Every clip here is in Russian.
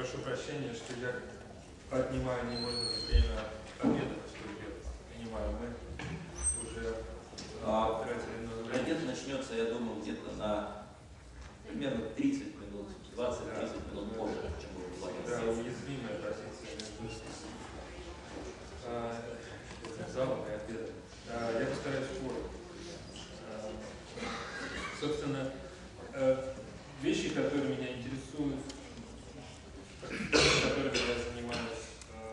прошу прощения, что я отнимаю немного время обеда, поскольку я понимаю, мы уже тратили много времени. Обед начнется, я думаю, где-то на примерно 30 минут, 20-30 минут позже, чем вы планируете. Да, уязвимая позиция между залом и обедом. Я постараюсь коротко. Собственно, вещи, которые меня интересуют, которыми я занимаюсь,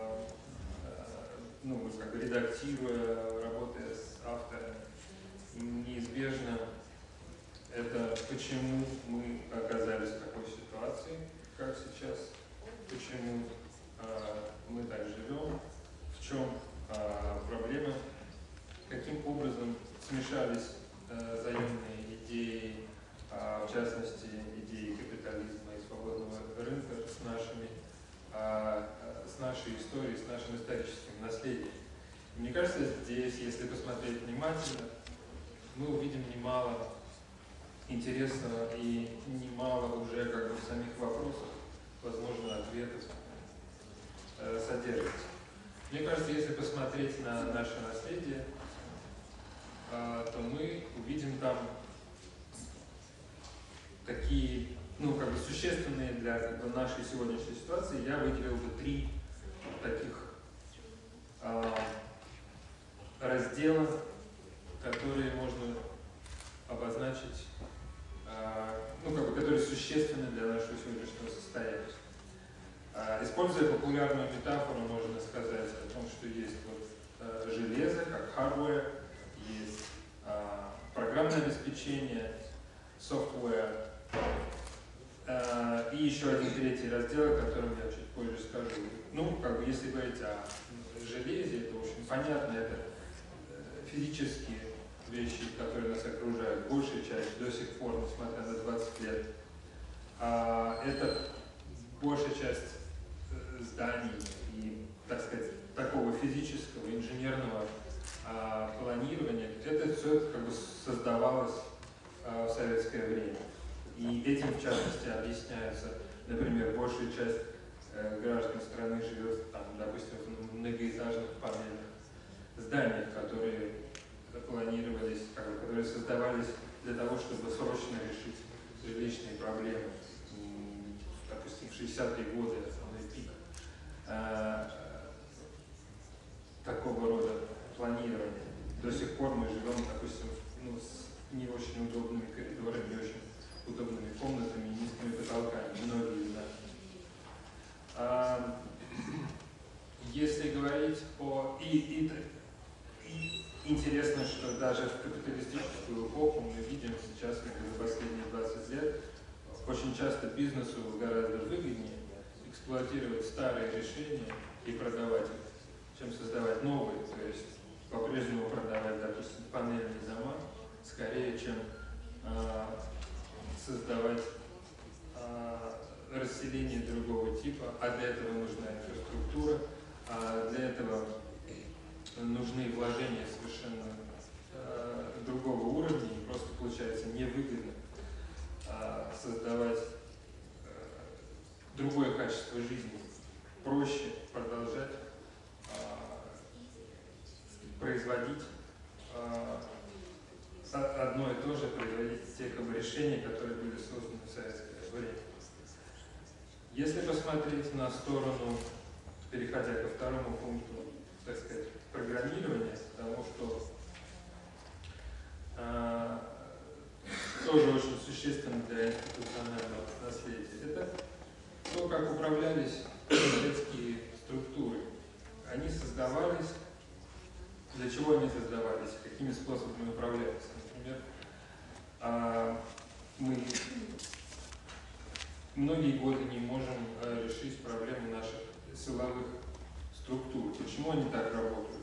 ну, как бы редактируя, работая с авторами, неизбежно это почему мы оказались в такой ситуации, как сейчас, почему мы так живем, в чем проблема, каким образом смешались заемные идеи, в частности, идеи капитализма и свободного рынка с нашей историей, с нашим историческим наследием. И мне кажется, здесь, если посмотреть внимательно, мы увидим немало интересного и немало уже как бы самих вопросов, возможно, ответов содержится. Мне кажется, если посмотреть на наше наследие, то мы увидим там такие, ну, как бы существенные для как бы, нашей сегодняшней ситуации. Я выделил бы 3 таких раздела, которые можно обозначить, ну, как бы, которые существенны для нашего сегодняшнего состояния. Используя популярную метафору, можно сказать о том, что есть вот, железо, как hardware, есть программное обеспечение, software, и еще один 3-й раздел, о котором я чуть позже скажу. Ну, как бы, если говорить о железе, это, в общем, понятно, это физические вещи, которые нас окружают, большая часть до сих пор, несмотря на 20 лет. Это большая часть зданий и, так сказать, такого физического, инженерного планирования, это все как бы создавалось в советское время. И этим, в частности, объясняется, например, большая часть граждан страны живет, там, допустим, в многоэтажных панельных зданиях, которые планировались, которые создавались для того, чтобы срочно решить жилищные проблемы. Допустим, в 60-е годы основной пик такого рода планирования. До сих пор мы живем, допустим, ну, с не очень удобными коридорами, не очень удобными комнатами, низкими потолками, многие из нас. Если говорить о... И интересно, что даже в капиталистическую эпоху мы видим сейчас, как и за последние 20 лет, очень часто бизнесу гораздо выгоднее эксплуатировать старые решения и продавать их, чем создавать новые. То есть по-прежнему продавать, допустим, панельные дома, скорее, чем создавать расселение другого типа, а для этого нужна инфраструктура, а для этого нужны вложения совершенно другого уровня, и просто получается невыгодно создавать другое качество жизни. Проще продолжать производить одно и то же, производить те как бы, решения, которые были созданы в советское время. Если посмотреть на сторону, переходя ко второму пункту, так сказать, программирования, потому что тоже очень существенно для институционального наследия, это то, как управлялись советские структуры. Они создавались, для чего они создавались, какими способами управлялись. Например, мы многие годы не можем решить проблему наших силовых структур. Почему они так работают?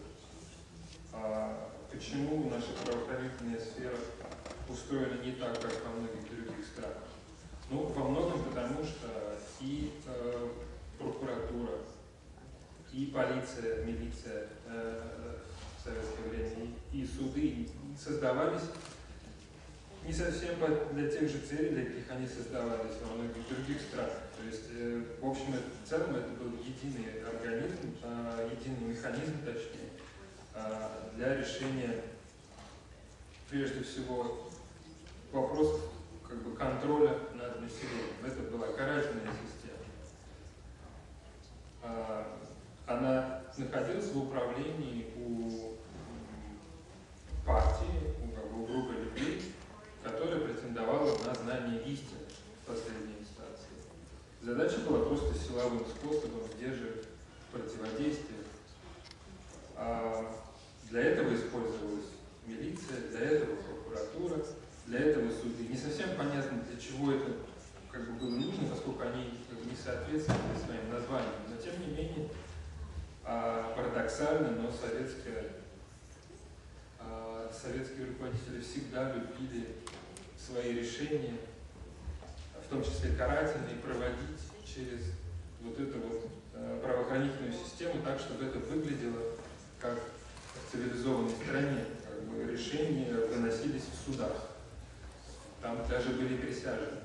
Почему наша правоохранительная сфера устроена не так, как во многих других странах? Ну, во многом потому, что и прокуратура, и полиция, милиция в советское время, и суды создавались не совсем для тех же целей, для каких они создавались во многих других странах. То есть, в общем и в целом это был единый организм, единый механизм, точнее, для решения, прежде всего, вопросов как бы контроля над населением. Это была карательная система. Она находилась в управлении у партии, у группы людей, которая претендовала на знание истины в последней инстанции. Задача была просто силовым способом сдерживать противодействие. Для этого использовалась милиция, для этого прокуратура, для этого суды. Не совсем понятно, для чего это как бы было нужно, поскольку они как бы не соответствовали своим названиям. Но тем не менее, парадоксально, но советские руководители всегда любили свои решения, в том числе карательные, проводить через вот эту вот правоохранительную систему так, чтобы это выглядело как в цивилизованной стране. Как бы решения выносились в судах. Там даже были присяжные.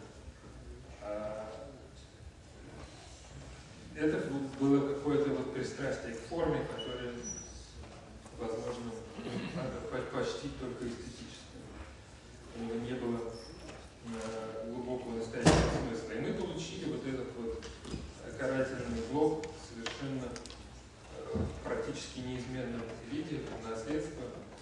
Это было какое-то вот пристрастие к форме, которое, возможно, почти только эстетическое. У него не было глубокого настоящего смысла. И мы получили вот этот вот карательный блок совершенно практически неизменном виде, наследство.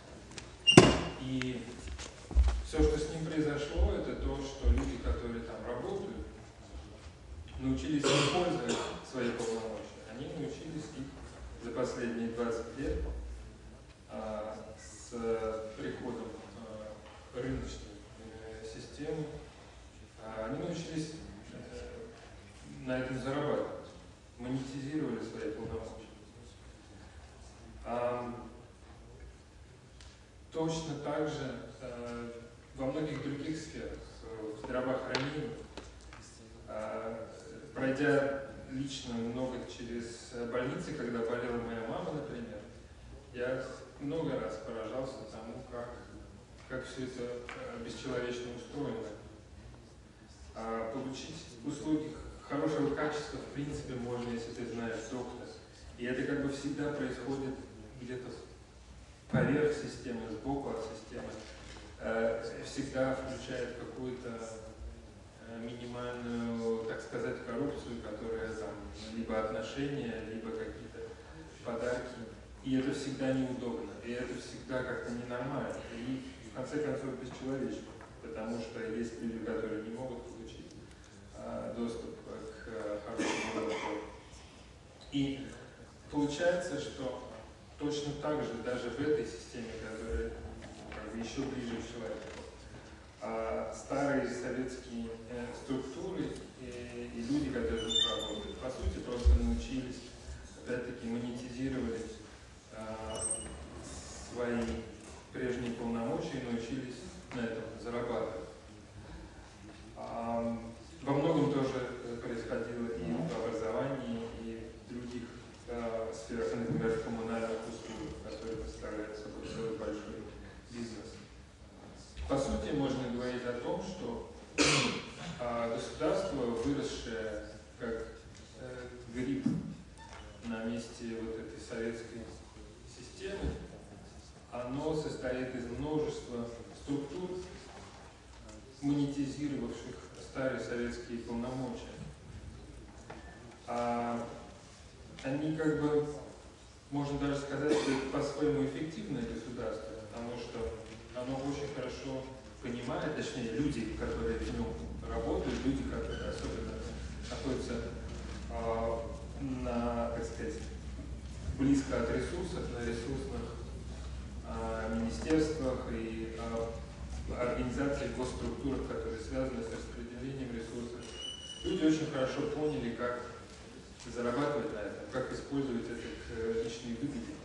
И все, что с ним произошло, это то, что люди, которые там работают, научились использовать свои полномочия. Они научились их за последние 20 лет с приходом рыночной системы. Они научились на этом зарабатывать, монетизировали свои полномочия. Точно так же во многих других сферах, в здравоохранении, пройдя лично много через больницы, когда болела моя мама, например, я много раз поражался тому, как все это бесчеловечно устроено. Получить услуги хорошего качества, в принципе, можно, если ты знаешь доктора. И это как бы всегда происходит где-то поверх системы, сбоку от системы. Всегда включает какую-то минимальную, так сказать, коррупцию, которая там либо отношения, либо какие-то подарки. И это всегда неудобно, и это всегда как-то ненормально. И в конце концов бесчеловечно, потому что есть люди, которые не могут получить доступ к хорошему доктору. И получается, что точно так же даже в этой системе, которая как бы еще ближе к человеку, старые советские структуры и люди, которые работают, по сути, просто научились, опять-таки, монетизировали свои прежние полномочия и научились на этом зарабатывать. Во многом тоже происходило и в образовании, и в других сферах, например, в коммунальных услугах, которые представляют собой целый большой бизнес. По сути, можно говорить о том, что государство, выросшее как гриб на месте вот этой советской системы, оно состоит из множества структур, монетизировавших старые советские полномочия. Они как бы, можно даже сказать, что это по-своему эффективное государство, потому что оно очень хорошо понимает, точнее, люди, которые в нем работают, люди, которые особенно находятся так сказать, близко от ресурсов, на ресурсных министерствах и организациях, госструктурах, которые связаны с распределением ресурсов. Люди очень хорошо поняли, как зарабатывать на этом, как использовать это к личной выгоде.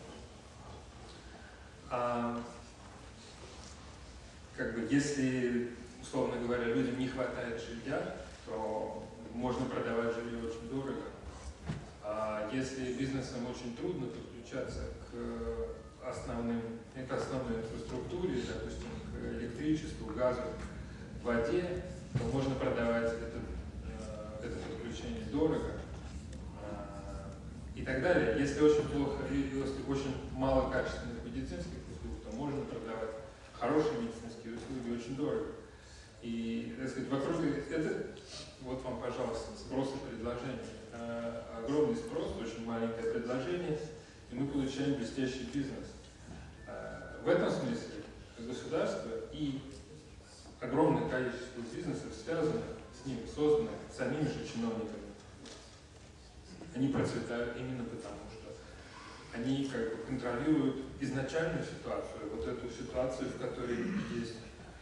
Как бы, если, условно говоря, людям не хватает жилья, то можно продавать жилье очень дорого. А если бизнесам очень трудно подключаться к основной инфраструктуре, допустим, к электричеству, газу, воде, то можно продавать это подключение дорого и так далее. Если очень плохо, если очень мало качественных медицинских услуг, то можно продавать хорошие медицинские услуги очень дорого. И, так сказать, вокруг это, вот вам, пожалуйста, спрос и предложение. Огромный спрос, очень маленькое предложение, и мы получаем блестящий бизнес. В этом смысле государство и огромное количество бизнесов, связанных с ним, созданных самими же чиновниками, они процветают именно потому, что они как бы контролируют изначальную ситуацию, вот эту ситуацию, в которой есть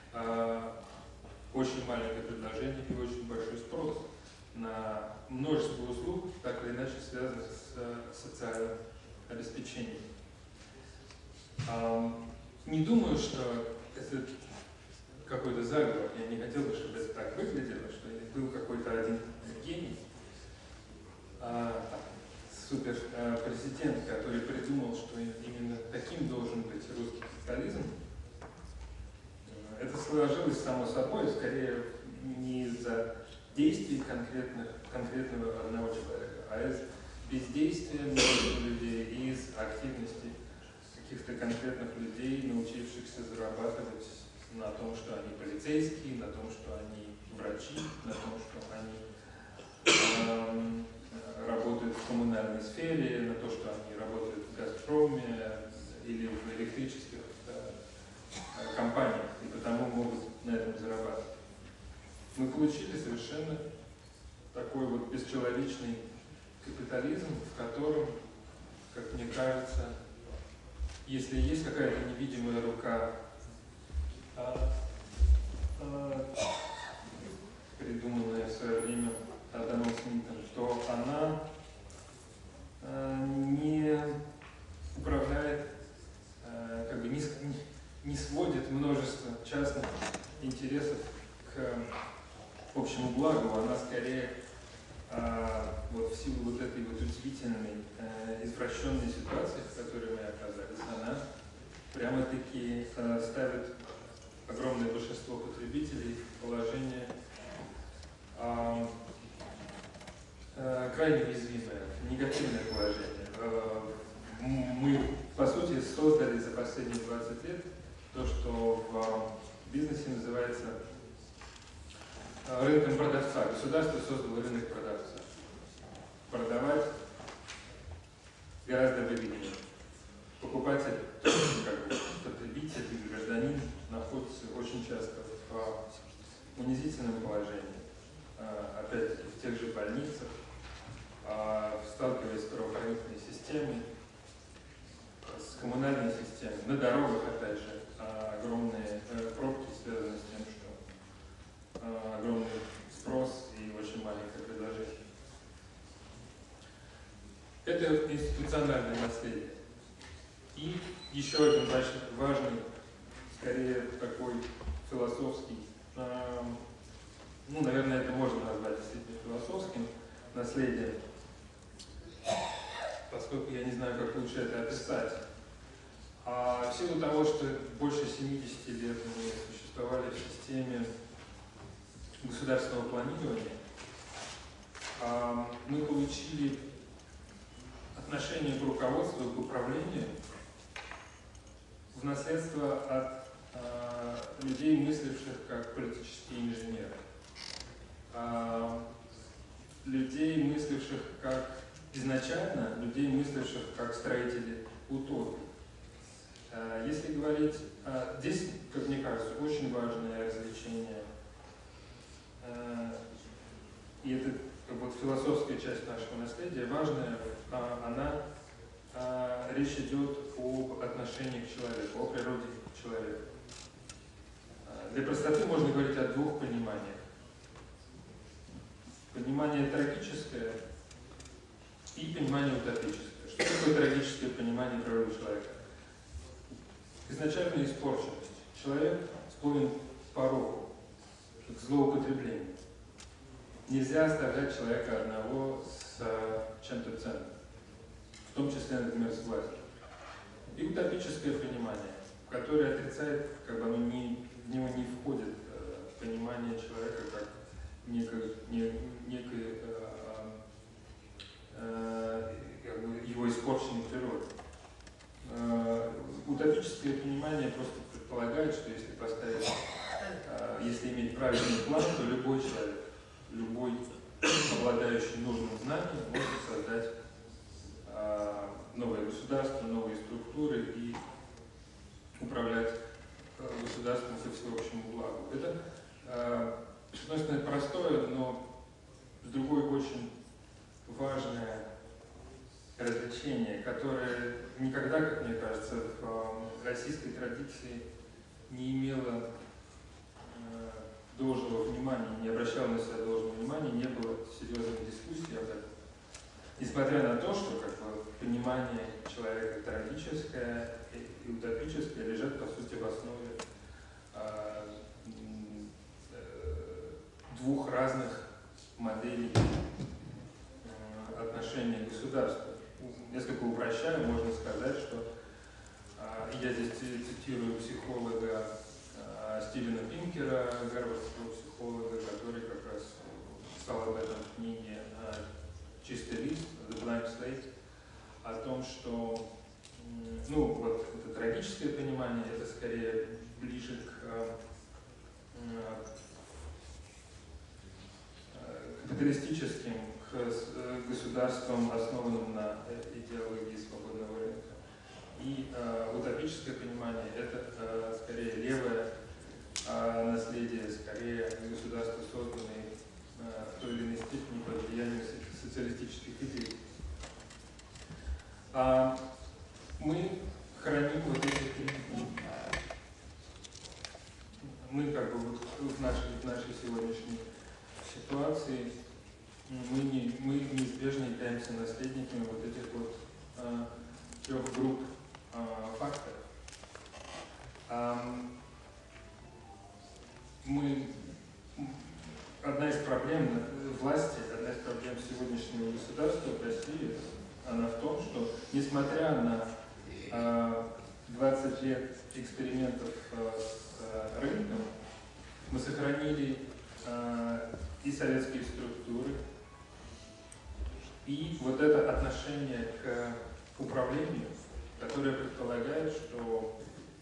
очень маленькое предложение и очень большой спрос на множество услуг, так или иначе связанных с социальным обеспечением. Не думаю, что это какой-то заговор. Я не хотел бы, чтобы это так выглядело, что был какой-то один гений, супер президент, который придумал, что именно таким должен быть русский капитализм. Это сложилось само собой, скорее не из-за действий конкретного одного человека, а из бездействия многих людей и из активности каких-то конкретных людей, научившихся зарабатывать на том, что они полицейские, на том, что они врачи, на том, что они работают в коммунальной сфере, на то, что они работают в «Газпроме» или в электрических компаниях, и потому могут на этом зарабатывать. Мы получили совершенно такой вот бесчеловечный капитализм, в котором, как мне кажется, если есть какая-то невидимая рука, придуманная в свое время Адамом Смитом, то она не управляет, как бы не сводит множество частных интересов к общему благу, она скорее вот в силу вот этой вот удивительной, извращенной ситуации, в которой мы оказались, она прямо-таки ставит огромное большинство потребителей в положение крайне уязвимое, негативное положение. Мы, по сути, создали за последние 20 лет то, что в бизнесе называется рынком продавца. Государство создало рынок продавца. Продавать гораздо выгоднее. Покупатель, как бы потребитель или гражданин, находится очень часто в унизительном положении. Опять-таки в тех же больницах, сталкиваясь с правоохранительной системой, с коммунальной системой, на дорогах, опять же, огромные пробки связаны с тем, что огромный спрос и очень маленькое предложение. Это институциональное наследие. И еще один важный, скорее такой философский, ну, наверное, это можно назвать действительно философским наследием, поскольку я не знаю, как лучше это описать. В силу того, что больше 70 лет мы существовали в системе государственного планирования, мы получили отношение к руководству и к управлению в наследство от людей, мысливших как политические инженеры, людей, мысливших как изначально, людей, мысливших как строители утопии. Если говорить, здесь, как мне кажется, очень важное развлечение, и это вот философская часть нашего наследия, важная, речь идет об отношении к человеку, о природе человека. Для простоты можно говорить о двух пониманиях. Понимание трагическое и понимание утопическое. Что такое трагическое понимание природы человека? Изначально испорченность. Человек склонен к пороку, к злоупотреблению. Нельзя оставлять человека одного с чем-то ценным, в том числе, например, с властью. И утопическое понимание, которое отрицает, как бы оно в него не входит понимание человека как некой утопическое понимание просто предполагает, что если поставить, если иметь правильный план, то любой человек, любой обладающий нужным знанием, может создать новое государство, новые структуры и управлять государством ко всеобщему благу. Это, с одной стороны, простое, но с другой очень важное развлечение, которое никогда, как мне кажется, в российской традиции не имело должного внимания, не обращало на себя должного внимания, не было серьезной дискуссии об этом. Несмотря на то, что понимание человека трагическое и утопическое лежат, по сути, в основе двух разных моделей отношения к государству. Несколько упрощая, можно сказать, что я здесь цитирую психолога Стивена Пинкера, гарвардского психолога, который как раз писал об этом в книге «Чистый лист», «The Blank Slate», о том, что вот это трагическое понимание, это скорее ближе к капиталистическим, к государствам, основанным на идеологии свободного рынка. И утопическое понимание – это скорее левое наследие, скорее государства, созданные в той или иной степени под влиянием социалистических идей. Мы храним вот эти три. Мы в нашей сегодняшней ситуации мы неизбежно являемся наследниками вот этих вот трех групп факторов. Одна из проблем власти, одна из проблем сегодняшнего государства в России, она в том, что несмотря на 20 лет экспериментов с рынком, мы сохранили и советские структуры, и вот это отношение к управлению, которое предполагает, что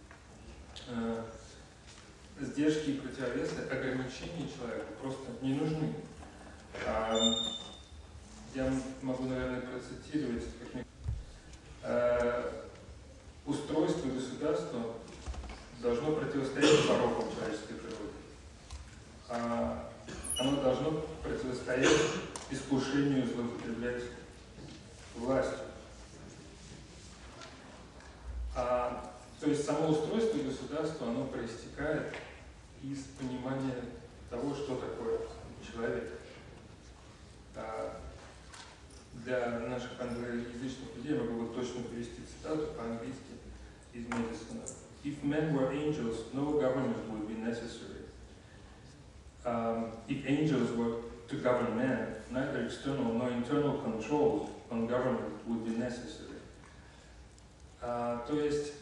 сдержки и противовесы, ограничения человеку просто не нужны. Я могу, наверное, процитировать, устройство государства должно противостоять порокам человеческой природы. Оно должно противостоять искушению злоупотреблять властью. То есть само устройство государства, оно проистекает из понимания того, что такое человек. Для наших англоязычных людей я могу точно привести цитату по-английски из Мэдисона. If men were angels, no government would be necessary. If angels were to govern men, neither external nor internal control on government would be necessary. То есть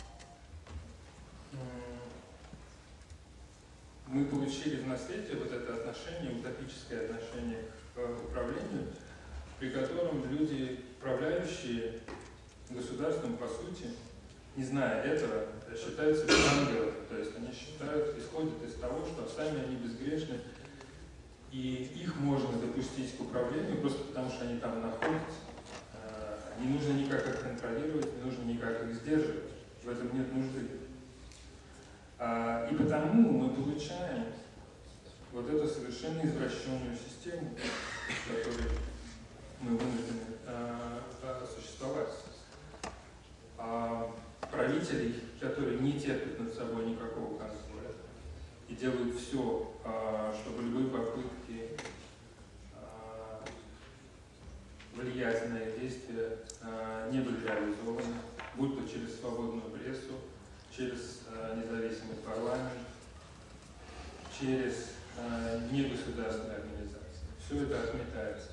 мы получили в наследие вот это отношение, утопическое отношение к управлению, при котором люди, управляющие государством, по сути, не зная этого, считают себя ангелами. То есть они исходят из того, что сами они безгрешны, и их можно допустить к управлению просто потому, что они там находятся. Не нужно никак их контролировать, не нужно никак их сдерживать. В этом нет нужды. И потому мы получаем вот эту совершенно извращенную систему, в которой мы вынуждены существовать. Правителей, которые не терпят над собой никакого контроля и делают все, чтобы любые попытки влиять на их действия не были реализованы, будь то через свободную прессу, через независимый парламент, через негосударственные организации. Все это отметается.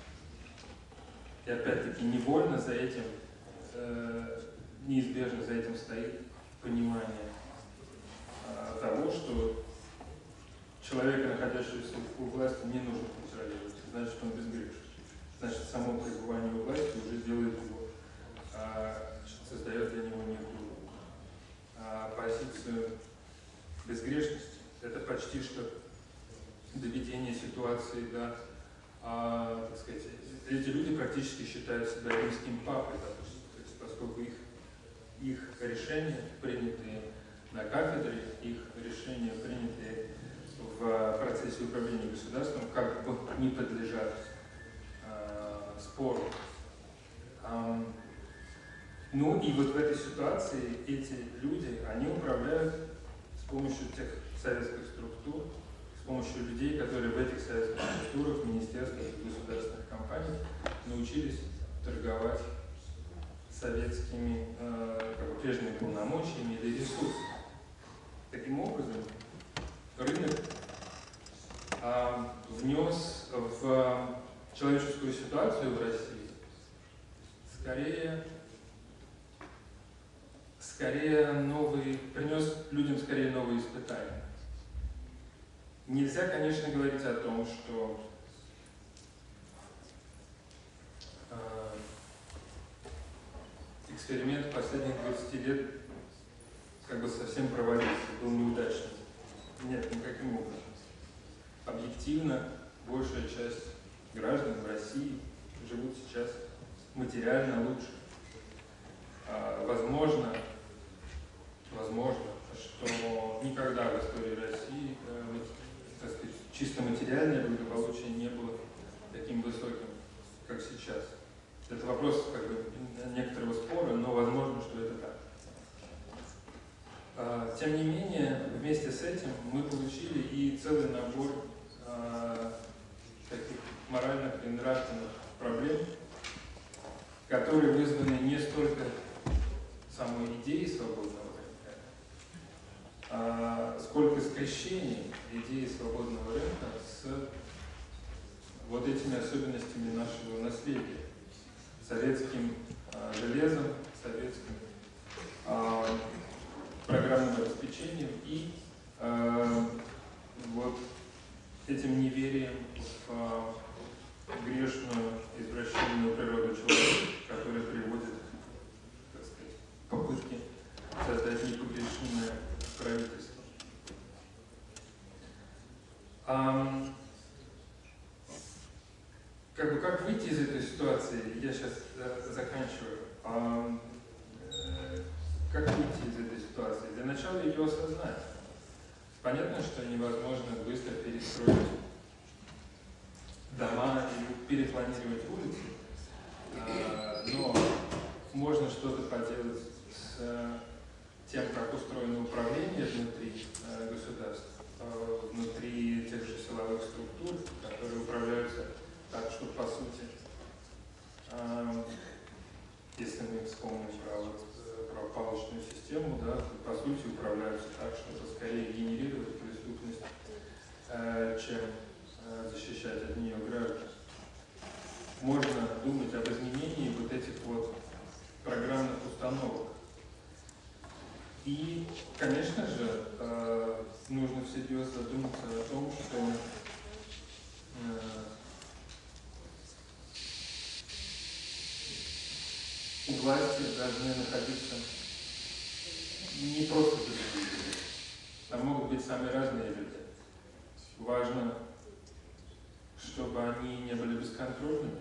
И опять-таки невольно за этим, неизбежно за этим стоит понимание того, что человека, находящегося у власти, не нужно контролировать. Значит, он безгрешен. Значит, само пребывание у власти уже делает его, создает для него некую почти что доведение ситуации до, так сказать, эти люди практически считают себя римским папой, допустим, то есть, поскольку их решения, принятые на кафедре, их решения, принятые в процессе управления государством, как бы не подлежат спору. Ну и вот в этой ситуации эти люди, они управляют с помощью тех советских структур, с помощью людей, которые в этих советских структурах, министерствах и государственных компаниях научились торговать советскими прежними полномочиями или ресурсами. Таким образом, рынок внес в человеческую ситуацию в России принес людям скорее новые испытания. Нельзя, конечно, говорить о том, что эксперимент последних 20 лет как бы совсем провалился, был неудачным. Нет, никаким образом. Объективно, большая часть граждан в России живут сейчас материально лучше. Возможно, что никогда в истории России, так сказать, чисто материальное благополучие не было таким высоким, как сейчас. Это вопрос как бы некоторого спора, но возможно, что это так. Тем не менее, вместе с этим мы получили и целый набор таких моральных и нравственных проблем, которые вызваны не столько самой идеей свободного рынка, сколько скрещением идеи свободного рынка с вот этими особенностями нашего наследия. Советским железом, советским программным обеспечением и вот этим неверием в грешную, извращенную природу человека, которая приводит, так сказать, к попытке создать непогрешимое правительство. Как выйти из этой ситуации? Я сейчас заканчиваю. Как выйти из этой ситуации? Для начала ее осознать. Понятно, что невозможно быстро перестроить дома и перепланировать улицы, но можно что-то поделать с тем, как устроено управление внутри государства, внутри тех же силовых структур, которые управляются так, что по сути, если мы вспомним про палочную систему, да, то по сути управляются так, чтобы скорее генерировать преступность, чем защищать от нее граждан. Можно думать об изменении вот этих вот программных установок. И, конечно же, нужно всерьез задуматься о том, что у власти должны находиться не просто люди, а могут быть самые разные люди. Важно, чтобы они не были бесконтрольными.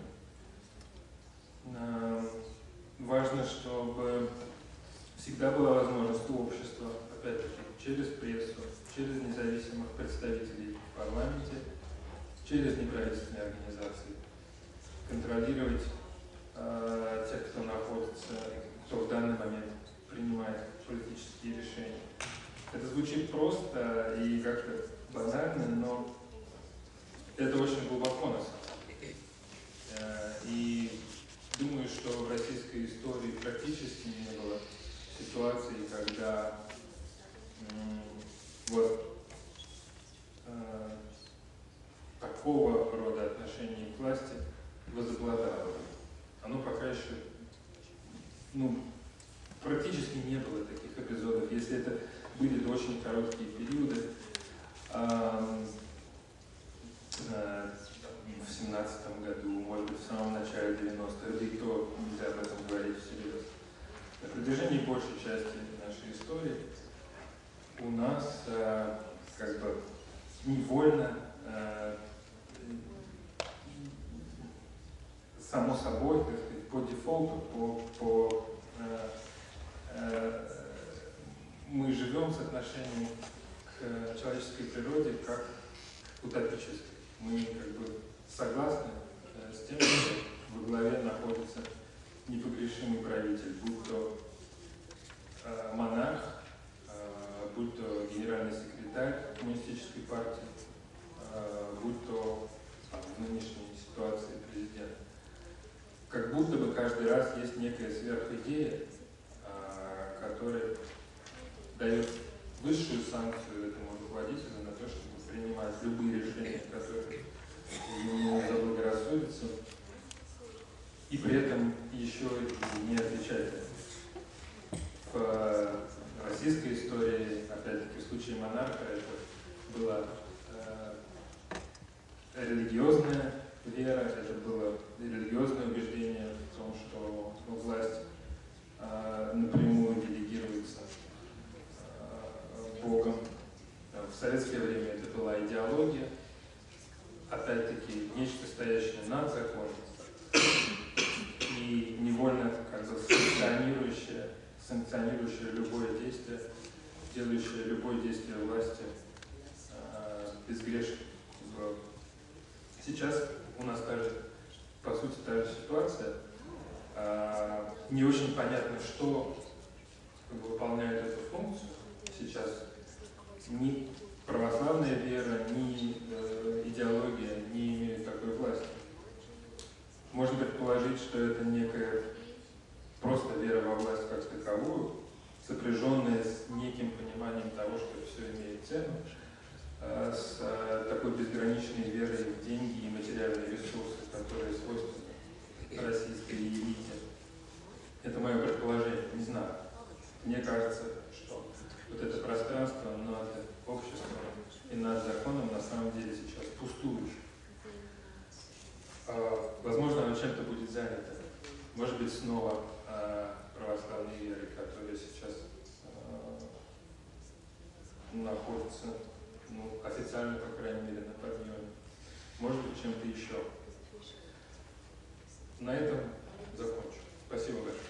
Важно, чтобы всегда была возможность у общества, опять-таки, через прессу, через независимых представителей в парламенте, через неправительственные организации, контролировать тех, кто находится, кто в данный момент принимает политические решения. Это звучит просто и как-то банально, но это очень глубоко на самом деле. И думаю, что в российской истории практически не было ситуации, когда вот такого рода отношение к власти возобладало. Оно пока еще, практически не было таких эпизодов. Если это были очень короткие периоды, в 17-м году, может быть, в самом начале 90-х, да и то нельзя об этом говорить всерьез. На протяжении большей части нашей истории у нас как бы невольно, само собой, так сказать, по дефолту, мы живем с отношением к человеческой природе как утопической. Мы как бы согласны с тем, что во главе находится непогрешимый правитель, будь то монарх, будь то генеральный секретарь коммунистической партии, будь то в нынешней ситуации президент. Как будто бы каждый раз есть некая сверхидея, которая дает высшую санкцию этому руководителю на то, чтобы принимать любые решения, которые ему заблагорассудятся, и при этом еще не отвечать. В российской истории, опять-таки в случае монарха, это была религиозная вера, это было религиозное убеждение в том, что власть напрямую делегируется Богом. В советское время это была идеология, опять-таки нечто стоящее над законом и невольно как бы санкционирующее любое действие, делающее любое действие власти безгрешным. Сейчас у нас по сути та же ситуация. Не очень понятно, что выполняет эту функцию сейчас. Ни православная вера, ни идеология не имеют такой власти. Можно предположить, что это некая просто вера во власть как таковую, сопряженная с неким пониманием того, что все имеет цену, с такой безграничной верой в деньги и материальные ресурсы, которые свойственны российской элите. Это мое предположение, не знаю. Мне кажется, что вот это пространство над обществом и над законом на самом деле сейчас пустует. Возможно, оно чем-то будет занято. Может быть, снова православные веры, которые сейчас находятся, официально, по крайней мере, на подъеме. Может быть, чем-то еще. На этом закончу. Спасибо большое.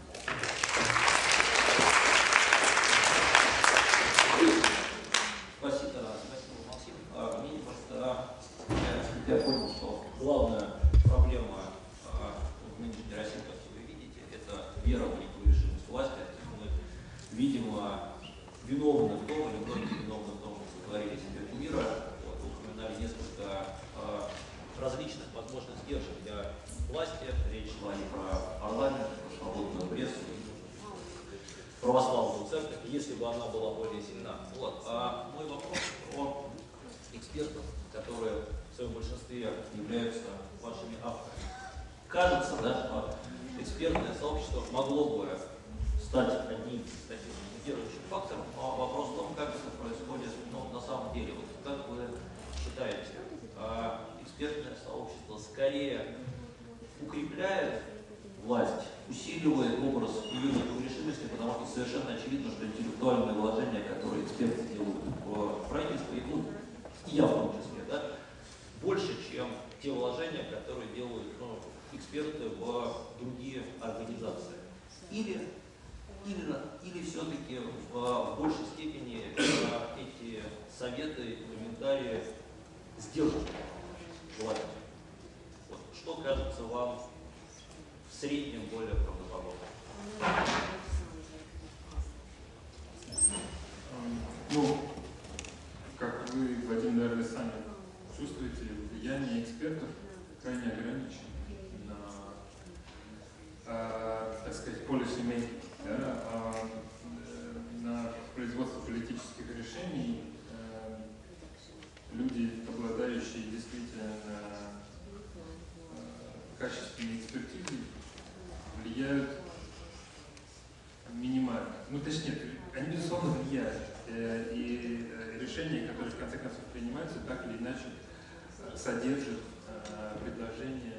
Спасибо, Максим. Мне просто, я понял, что главная проблема в нынешней России, как вы видите, это вера в непогрешимость власти. Мы, видимо, виновны в том, или многие виновны в том, что сотворили себе кумира. Вот, вы упоминали несколько различных возможных сдержек для власти. Речь шла и про парламент, про свободную прессу, православную церковь, если бы она была более сильна. Вот. А мой вопрос про экспертов, которые в своем большинстве являются вашими авторами. Кажется, да, что экспертное сообщество могло бы стать одним таким лидирующим фактором, но вопрос в том, как это происходит на самом деле. Вот как вы считаете, экспертное сообщество скорее укрепляет власть, усиливает образ ее непогрешимости, потому что совершенно очевидно, что интеллектуальные вложения, которые эксперты делают в правительстве, и я в том числе, да, больше, чем те вложения, которые делают эксперты в другие организации. Или все-таки в большей степени эти советы и комментарии сдерживают власть. Вот, что кажется вам в среднем более правдоподобным? Как вы, Владимир, наверное, сами чувствуете, влияние экспертов крайне ограничено на, так сказать, policy making, да, на производство политических решений. Люди, обладающие действительно качественной экспертизой, влияют минимально. Точнее, они, безусловно, влияют. И решения, которые в конце концов принимаются, так или иначе содержат предложения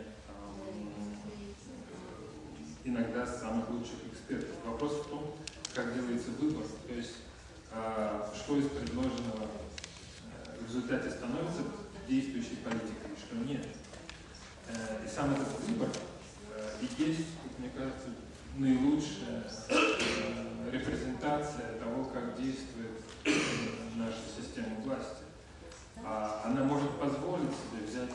иногда самых лучших экспертов. Вопрос в том, как делается выбор, то есть что из предложенного в результате становится действующей политикой, и что нет. И сам этот выбор и есть, мне кажется, наилучшая репрезентация того, как действует наша система власти. Она может позволить себе взять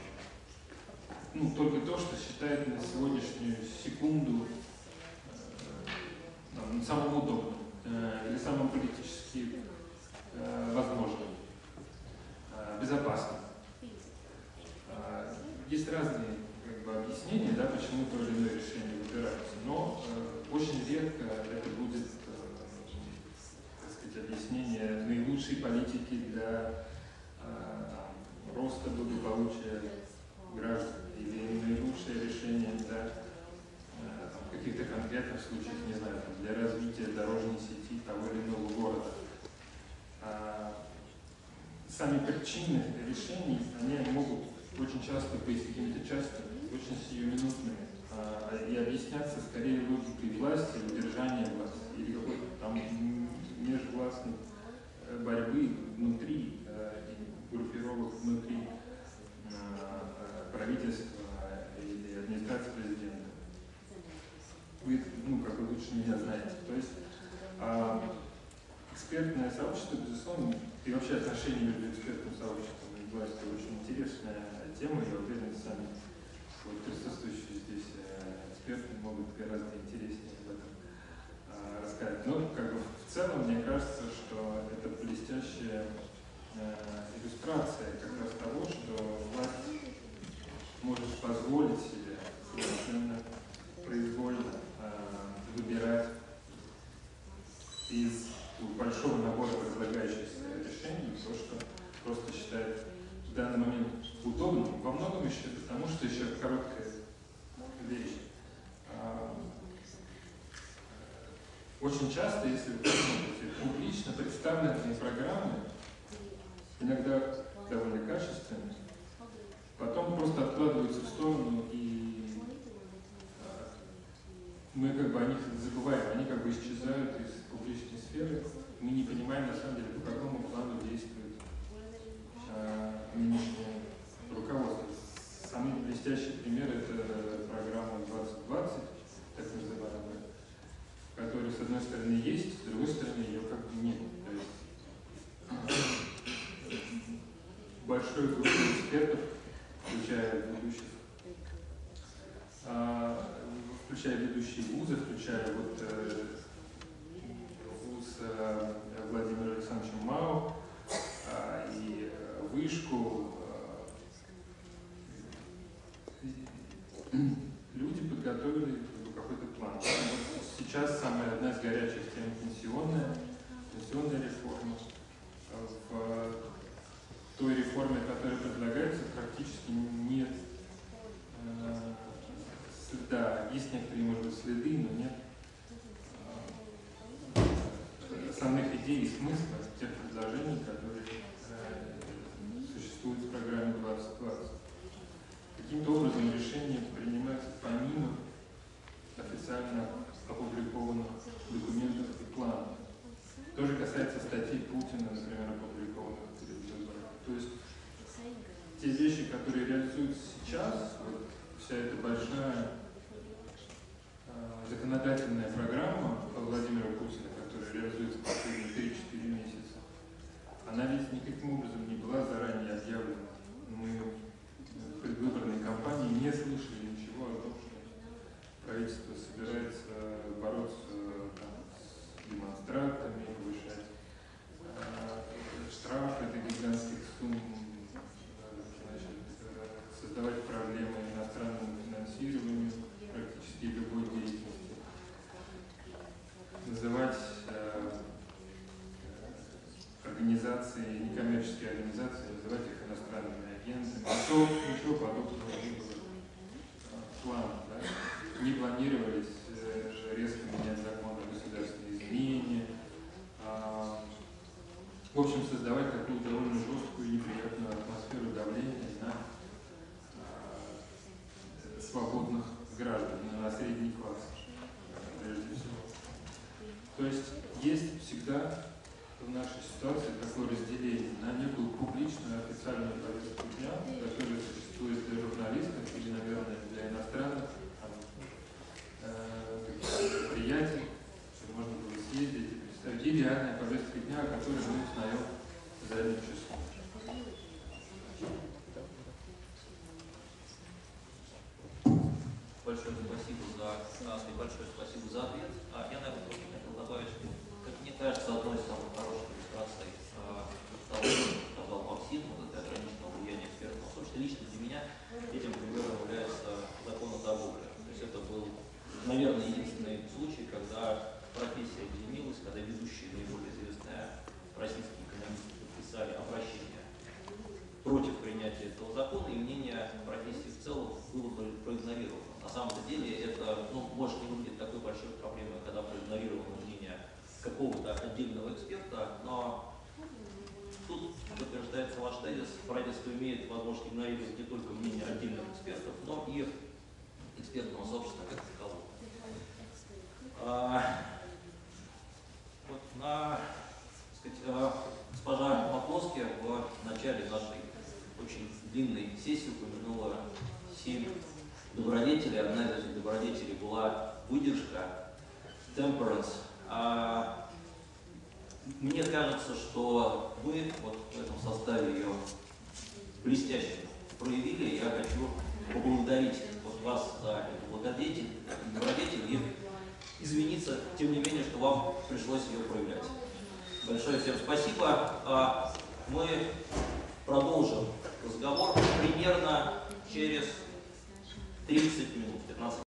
только то, что считает на сегодняшнюю секунду самым удобным или самым политически возможным, безопасным. Есть разные объяснения, да, почему то или иное решение выбирается, но очень редко это будет так сказать, объяснение наилучшей политики для роста благополучия граждан или наилучшее решение для каких-то конкретных случаев, не знаю, для развития дорожной сети того или иного города. Сами причины решений, они могут очень часто быть какими-то очень сиюминутными и объясняться скорее логикой власти, удержания власти или какой-то там межвластной борьбы внутри группировок внутри правительства или администрации президента. Вы, лучше меня знаете. То есть экспертное сообщество, безусловно, и вообще отношения между экспертным сообществом и властью очень интересная тема. Я уверен, сами присутствующие здесь эксперты могут гораздо интереснее об этом рассказать. Но в целом мне кажется, что это блестящая иллюстрация как раз того, что власть может позволить себе совершенно произвольно выбирать из большого набора предлагающихся решений то, что просто считает в данный момент удобным, во многом еще потому, что еще короткая вещь. Очень часто, если вы посмотрите публично представленные программы, иногда довольно качественные, потом просто откладываются в сторону, и мы о них забываем, они исчезают из публичной сферы. Мы не понимаем, на самом деле, по какому плану действует нынешнее руководство. Самый блестящий пример – это программа 2020, так называемая, которая, с одной стороны, есть, с другой стороны, ее нет. То есть большой группа экспертов, включая ведущие вузы, включая вуз Владимира Александровича Мау и вышку, люди подготовили какой-то план. Вот сейчас одна из горячих тем пенсионная реформа. В той реформе, которая предлагается, практически нет следа. Есть некоторые, может быть, следы, но нет основных идей и смысла тех предложений, которые существуют в программе 2020. Каким-то образом решения принимаются помимо официально опубликованных документов и планов. То же касается статей Путина, например, опубликованных перед выборами. То есть те вещи, которые реализуются сейчас, вся эта большая законодательная программа Владимира Путина, которая реализуется последние 3-4 месяца, она ведь никаким образом не была заранее объявлена. Мы в предвыборной кампании не слышали ничего о том, что правительство собирается бороться с демонстрантами, повышать штрафы до гигантских сумм, создавать проблемы иностранному финансированию практически любой деятельности, называть организации, некоммерческие организации, называть их иностранными агентами. Ничего подобного не было в планах. Да? Не планировались резко менять закон о государственной измене. В общем, создавать такую довольно жесткую и неприятную атмосферу давления на свободных граждан, на средний класс, прежде всего. То есть всегда в нашей ситуации такое разделение на некую публичную официальную повестку дня, которая существует для журналистов или, наверное, для иностранных предприятий, чтобы можно было съездить и представить, и реальная повестка дня, о которой мы узнаем задним числом. Большое спасибо за ответ. Я, наверное, просто хотел добавить, что, как мне кажется, одной из самых хороших иллюстраций того, что сказал Максим, это ограниченного влияния экспертов. В том числе лично для меня этим примером является закон о торговле. То есть это был, наверное, единственный случай, когда профессия объединилась, когда ведущие наиболее известные российские экономисты подписали обращение против принятия этого закона, и мнение профессии в целом было проигнорировано. На самом деле это, может не выглядеть такой большой проблемой, когда проигнорировано мнение какого-то отдельного эксперта, но тут подтверждается ваш тезис, правительство имеет возможность игнорировать не только мнение отдельных экспертов, но и экспертного сообщества как такового. Госпожа Маковский в начале нашей очень длинной сессии упомянула 7 добродетелей. Одна из этих добродетелей была выдержка, temperance. Мне кажется, что вы вот в этом составе ее блестяще проявили. Я хочу поблагодарить вас за эту добродетель и извиниться, тем не менее, что вам пришлось ее проявлять. Большое всем спасибо. Мы продолжим разговор примерно через 30 минут, 15 минут.